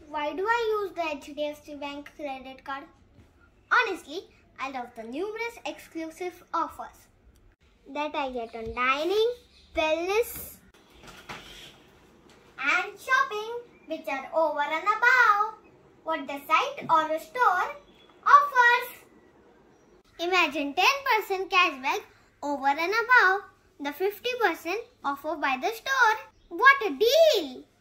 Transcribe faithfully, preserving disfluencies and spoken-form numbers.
Why do I use the H D F C Bank credit card? Honestly, I love the numerous exclusive offers that I get on dining, wellness and shopping, which are over and above what the site or a store offers. Imagine ten percent cashback over and above the fifty percent offered by the store. What a deal!